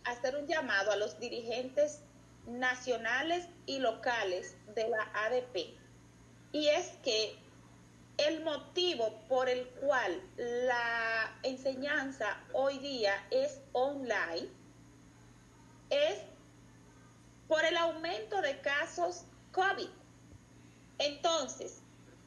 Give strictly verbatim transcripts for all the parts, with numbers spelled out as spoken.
hacer un llamado a los dirigentes nacionales y locales de la A D P. Y es que el motivo por el cual la enseñanza hoy día es online es por el aumento de casos COVID. Entonces,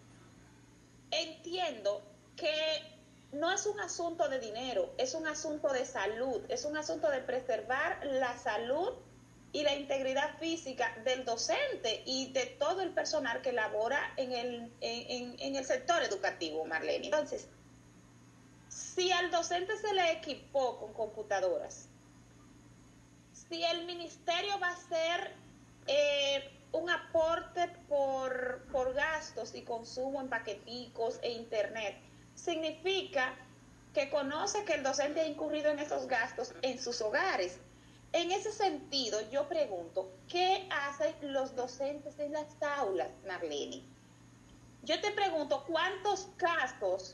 entiendo que no es un asunto de dinero, es un asunto de salud, es un asunto de preservar la salud y la integridad física del docente y de todo el personal que labora en el, en, en, en el sector educativo, Marlene. Entonces, si al docente se le equipó con computadoras, si el ministerio va a hacer eh, un aporte por, por gastos y consumo en paqueticos e internet, significa que conoce que el docente ha incurrido en esos gastos en sus hogares. En ese sentido, yo pregunto, ¿qué hacen los docentes en las aulas, Marlene? Yo te pregunto, ¿cuántos casos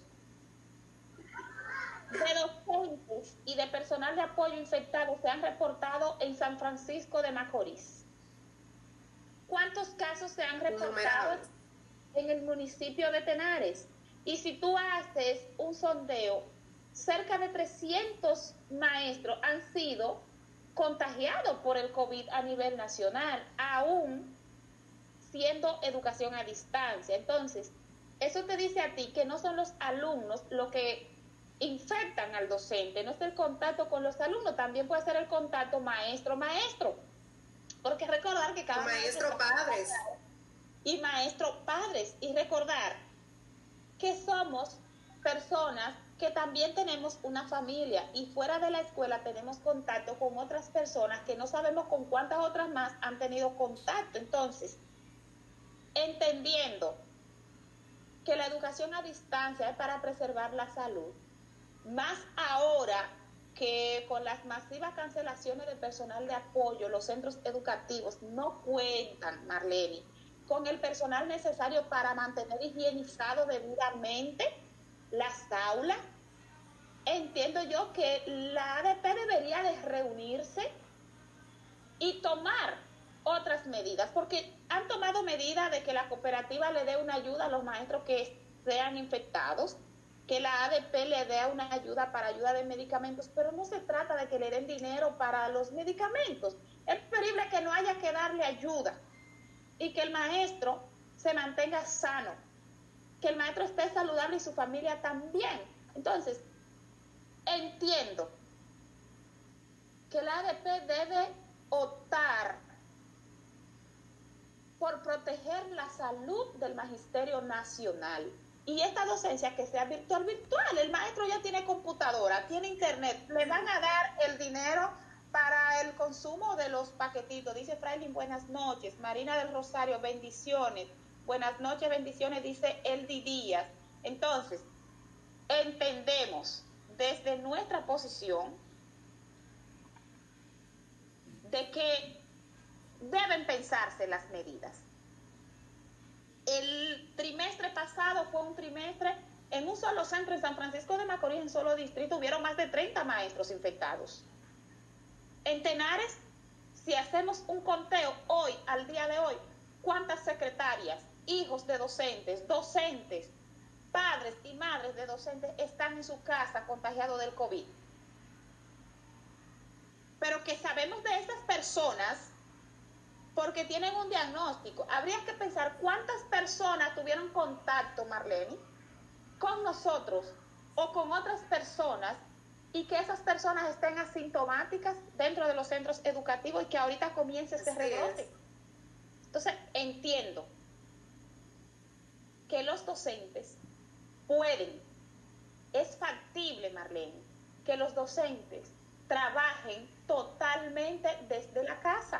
de docentes y de personal de apoyo infectados se han reportado en San Francisco de Macorís? ¿Cuántos casos se han reportado en el municipio de Tenares? Y si tú haces un sondeo, cerca de trescientos maestros han sido contagiados por el COVID a nivel nacional, aún siendo educación a distancia. Entonces, eso te dice a ti que no son los alumnos lo que infectan al docente, no es el contacto con los alumnos, también puede ser el contacto maestro-maestro, porque recordar que cada maestro padres y maestro padres, y recordar que somos personas que también tenemos una familia y fuera de la escuela tenemos contacto con otras personas que no sabemos con cuántas otras más han tenido contacto. Entonces, entendiendo que la educación a distancia es para preservar la salud, más ahora que con las masivas cancelaciones de personal de apoyo, los centros educativos no cuentan, Marlene, con el personal necesario para mantener higienizado debidamente las aulas. Entiendo yo que la A D P debería de reunirse y tomar otras medidas, porque han tomado medidas de que la cooperativa le dé una ayuda a los maestros que sean infectados, que la A D P le dé una ayuda para ayuda de medicamentos, pero no se trata de que le den dinero para los medicamentos. Es preferible que no haya que darle ayuda y que el maestro se mantenga sano, que el maestro esté saludable y su familia también. Entonces, entiendo que la A D P debe optar por proteger la salud del magisterio nacional. Y esta docencia que sea virtual, virtual. El maestro ya tiene computadora, tiene internet, le van a dar el dinero para el consumo de los paquetitos. Dice Frailin, buenas noches. Marina del Rosario, bendiciones. Buenas noches, bendiciones, dice Eldi Díaz. Entonces, entendemos desde nuestra posición de que deben pensarse las medidas. El trimestre pasado fue un trimestre, en un solo centro en San Francisco de Macorís, en solo distrito, hubieron más de treinta maestros infectados. En Tenares, si hacemos un conteo hoy, al día de hoy, ¿cuántas secretarias, hijos de docentes, docentes, padres y madres de docentes están en su casa contagiados del COVID? Pero que sabemos de esas personas porque tienen un diagnóstico. Habría que pensar cuántas personas tuvieron contacto, Marlene, con nosotros o con otras personas y que esas personas estén asintomáticas dentro de los centros educativos y que ahorita comience ese rebrote. Entonces, entiendo que los docentes pueden, es factible, Marlene, que los docentes trabajen totalmente desde la casa.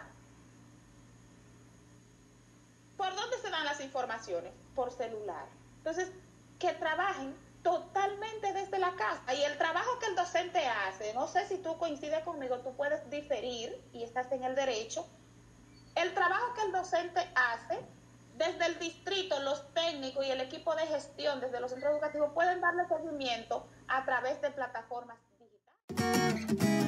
¿Por dónde se dan las informaciones? Por celular. Entonces, que trabajen totalmente desde la casa. Y el trabajo que el docente hace, no sé si tú coincides conmigo, tú puedes diferir y estás en el derecho. El trabajo que el docente hace, desde el distrito, los técnicos y el equipo de gestión desde los centros educativos pueden darle seguimiento a través de plataformas digitales.